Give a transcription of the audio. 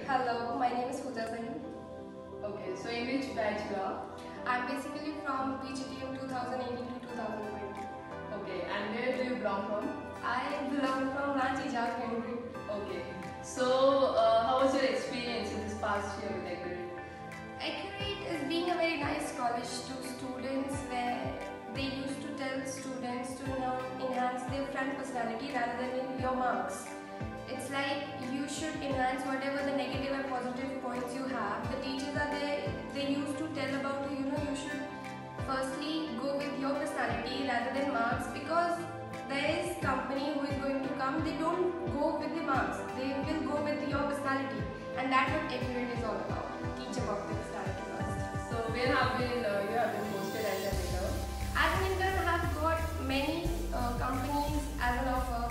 Hello, my name is Pooja Singh. Okay, so in which batch you are? I'm basically from PGTM 2018 to 2020. Okay, and where do you belong from? I belong from Ranchi, Jharkhand. Okay, so how was your experience in this past year with Accurate? Accurate is being a very nice college to students where they used to tell students to enhance their front personality rather than your marks. It's like you should enhance whatever the negative and positive points you have. The teachers are there, they used to tell about you should firstly go with your personality rather than marks, because there is company who is going to come, they don't go with the marks, they will go with your personality, and that's what Accurate is all about. Teach about the personality first. So where have you have been posted as an intern? As an intern, I have got many companies as an offer,